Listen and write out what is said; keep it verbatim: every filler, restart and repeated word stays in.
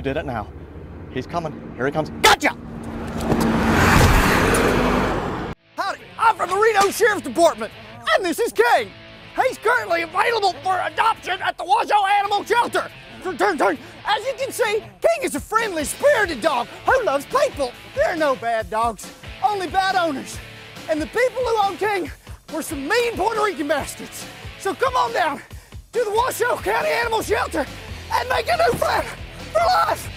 did it now. He's coming. Here he comes. Gotcha! Howdy, I'm from the Reno Sheriff's Department, and this is King. He's currently available for adoption at the Washoe Animal Shelter. Turn, turn, turn. As you can see, King is a friendly, spirited dog who loves people. There are no bad dogs, only bad owners. And the people who own King were some mean Puerto Rican bastards. So come on down to the Washoe County Animal Shelter and make a new friend for life.